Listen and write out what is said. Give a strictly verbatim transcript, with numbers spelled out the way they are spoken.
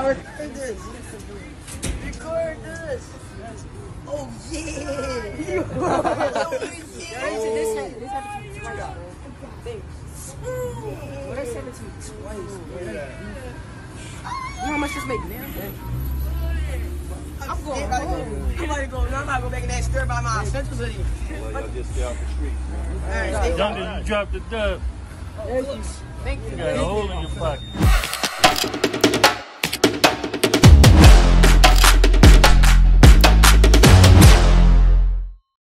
record this. Record this. Oh yeah. Oh yeah. This happened to me twice. What I said it to me twice. You know how much this make now? I'm going home. I'm about to go. No, I'm about to go back in that stir by my essentials hoodie. Well, y'all just stay off the street. All right, Young, you dropped the dub. Thank you. Thank you. You got a hole in your pocket.